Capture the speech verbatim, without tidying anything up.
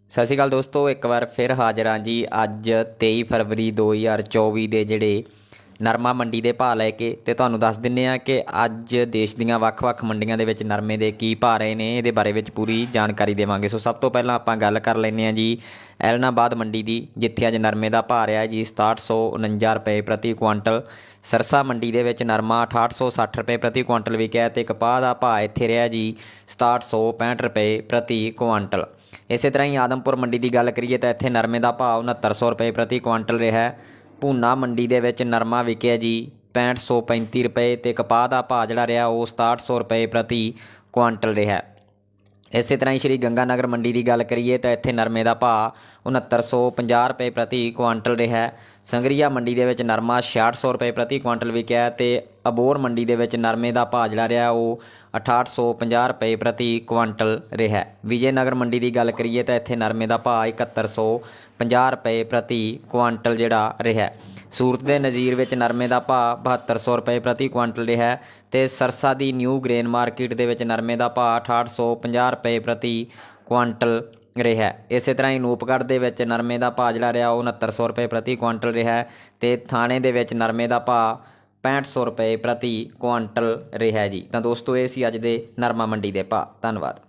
ਸਤਿ ਸ਼੍ਰੀ ਅਕਾਲ ਦੋਸਤੋ, ਇੱਕ ਵਾਰ ਫਿਰ ਹਾਜ਼ਰ ਹਾਂ ਜੀ। ਅੱਜ ਤੇਈ ਫਰਵਰੀ ਦੋ ਹਜ਼ਾਰ ਚੌਵੀ ਦੇ ਜਿਹੜੇ ਨਰਮਾ ਮੰਡੀ ਦੇ ਭਾਅ ਲੈ ਕੇ ਤੇ ਤੁਹਾਨੂੰ ਦੱਸ ਦਿੰਦੇ ਹਾਂ ਕਿ ਅੱਜ ਦੇਸ਼ ਦੀਆਂ ਵੱਖ-ਵੱਖ ਮੰਡੀਆਂ ਦੇ ਵਿੱਚ ਨਰਮੇ ਦੇ ਕੀ ਭਾਅ ਰਹੇ ਨੇ। ਇਹਦੇ ਬਾਰੇ ਵਿੱਚ ਪੂਰੀ ਜਾਣਕਾਰੀ ਦੇਵਾਂਗੇ। ਸੋ ਸਭ ਤੋਂ ਪਹਿਲਾਂ ਆਪਾਂ ਗੱਲ ਕਰ ਲੈਂਦੇ ਹਾਂ ਜੀ ਐਲਨਾਬਾਦ ਮੰਡੀ ਦੀ, ਜਿੱਥੇ ਅੱਜ ਨਰਮੇ ਦਾ ਭਾਅ ਰਿਹਾ ਜੀ ਸਤਾਹਠ ਸੌ ਉਣੰਜਾ ਰੁਪਏ ਪ੍ਰਤੀ ਕੁਆਂਟਲ। ਸਰਸਾ ਮੰਡੀ ਦੇ ਵਿੱਚ ਨਰਮਾ ਅਠਾਹਠ ਸੌ ਸੱਠ ਰੁਪਏ ਪ੍ਰਤੀ ਕੁਆਂਟਲ ਵਿਕਿਆ ਤੇ ਕਪਾਹ ਦਾ ਭਾਅ ਇੱਥੇ ਰਿਹਾ ਜੀ ਸਤਾਹਠ ਸੌ ਪੈਂਹਠ ਰੁਪਏ ਪ੍ਰਤੀ ਕੁਆਂਟਲ। ਇਸੇ ਤਰ੍ਹਾਂ ਹੀ ਆਦਮਪੁਰ ਮੰਡੀ ਦੀ ਗੱਲ ਕਰੀਏ ਤਾਂ ਇੱਥੇ ਨਰਮੇ ਦਾ ਭਾਅ ਉਣਹੱਤਰ ਸੌ ਰੁਪਏ ਪ੍ਰਤੀ ਕੁਆਂਟਲ ਰਿਹਾ। ਭੂਨਾ ਮੰਡੀ ਦੇ ਵਿੱਚ ਨਰਮਾ ਵਿਕਿਆ ਜੀ ਪੈਂਹਠ ਸੌ ਪੈਂਤੀ ਰੁਪਏ ਅਤੇ ਕਪਾਹ ਦਾ ਭਾਅ ਜਿਹੜਾ ਰਿਹਾ ਉਹ ਸਤਾਹਠ ਸੌ ਰੁਪਏ ਪ੍ਰਤੀ ਕੁਆਂਟਲ ਰਿਹਾ। ਇਸੇ ਤਰ੍ਹਾਂ ਹੀ ਸ਼੍ਰੀ ਗੰਗਾ ਨਗਰ ਮੰਡੀ ਦੀ ਗੱਲ ਕਰੀਏ ਤਾਂ ਇੱਥੇ ਨਰਮੇ ਦਾ ਭਾਅ ਉਣਹੱਤਰ ਸੌ ਪੰਜਾਹ ਰੁਪਏ ਪ੍ਰਤੀ ਕੁਆਂਟਲ ਰਿਹਾ। ਸੰਗਰੀਆ ਮੰਡੀ ਦੇ ਵਿੱਚ ਨਰਮਾ ਛਿਆਹਠ ਸੌ ਰੁਪਏ ਪ੍ਰਤੀ ਕੁਆਂਟਲ ਵਿਕਿਆ ਅਤੇ ਅਬੋਹਰ ਮੰਡੀ ਦੇ ਵਿੱਚ ਨਰਮੇ ਦਾ ਭਾਅ ਜਿਹੜਾ ਰਿਹਾ ਉਹ ਅਠਾਹਠ ਸੌ ਪੰਜਾਹ ਰੁਪਏ ਪ੍ਰਤੀ ਕੁਆਂਟਲ ਰਿਹਾ। ਵਿਜੇ ਨਗਰ ਮੰਡੀ ਦੀ ਗੱਲ ਕਰੀਏ ਤਾਂ ਇੱਥੇ ਨਰਮੇ ਦਾ ਭਾਅ ਇਕਹੱਤਰ ਸੌ ਪੰਜਾਹ ਰੁਪਏ ਪ੍ਰਤੀ ਕੁਆਂਟਲ ਜਿਹੜਾ ਰਿਹਾ। ਸੂਰਤ ਦੇ ਨਜ਼ੀਰ ਵਿੱਚ ਨਰਮੇ ਦਾ ਭਾਅ ਬਹੱਤਰ ਸੌ ਰੁਪਏ ਪ੍ਰਤੀ ਕੁਆਂਟਲ ਰਿਹਾ ਅਤੇ ਸਰਸਾ ਦੀ ਨਿਊ ਗ੍ਰੇਨ ਮਾਰਕੀਟ ਦੇ ਵਿੱਚ ਨਰਮੇ ਦਾ ਭਾਅ ਅਠਾਹਠ ਸੌ ਪੰਜਾਹ ਰੁਪਏ ਪ੍ਰਤੀ ਕੁਆਂਟਲ ਰਿਹਾ। ਇਸੇ ਤਰ੍ਹਾਂ ਹੀ ਨੂਪਗੜ੍ਹ ਦੇ ਵਿੱਚ ਨਰਮੇ ਦਾ ਭਾਅ ਜਿਹੜਾ ਰਿਹਾ ਉਹ ਉਣਹੱਤਰ ਸੌ ਰੁਪਏ ਪ੍ਰਤੀ ਕੁਆਂਟਲ ਰਿਹਾ ਅਤੇ ਥਾਣੇ ਦੇ ਵਿੱਚ ਨਰਮੇ ਦਾ ਭਾਅ ਪੈਂਹਠ ਸੌ ਰੁਪਏ ਪ੍ਰਤੀ ਕੁਆਂਟਲ ਰਿਹਾ ਜੀ। ਤਾਂ ਦੋਸਤੋ ਇਹ ਸੀ ਅੱਜ ਦੇ ਨਰਮਾ ਮੰਡੀ ਦੇ ਭਾਅ। ਧੰਨਵਾਦ।